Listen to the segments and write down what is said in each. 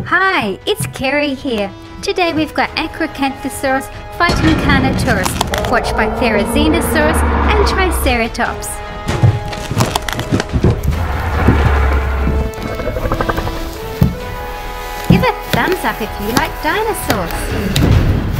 Hi, it's Kerry here. Today we've got Acrocanthosaurus fighting Carnotaurus, watched by Therizinosaurus and Triceratops. Give a thumbs up if you like dinosaurs.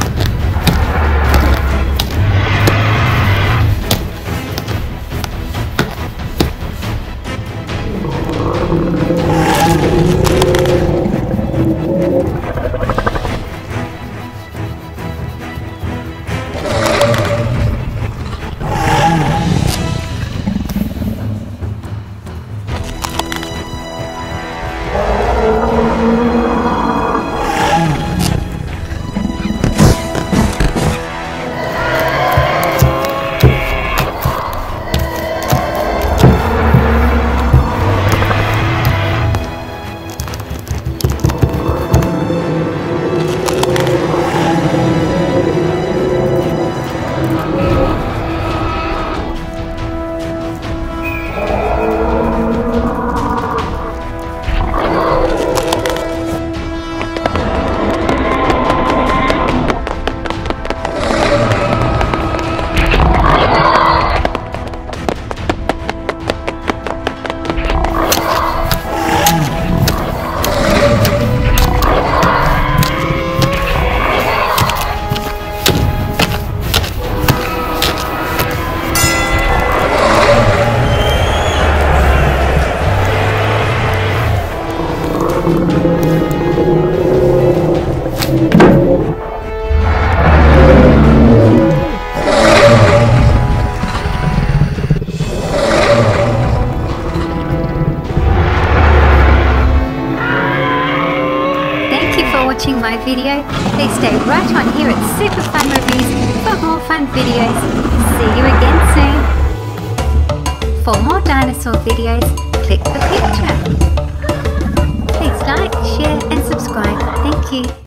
Watching my video, please stay right on here at Super Fun Reviews for more fun videos. See you again soon. For more dinosaur videos, click the picture. Please like, share and subscribe. Thank you.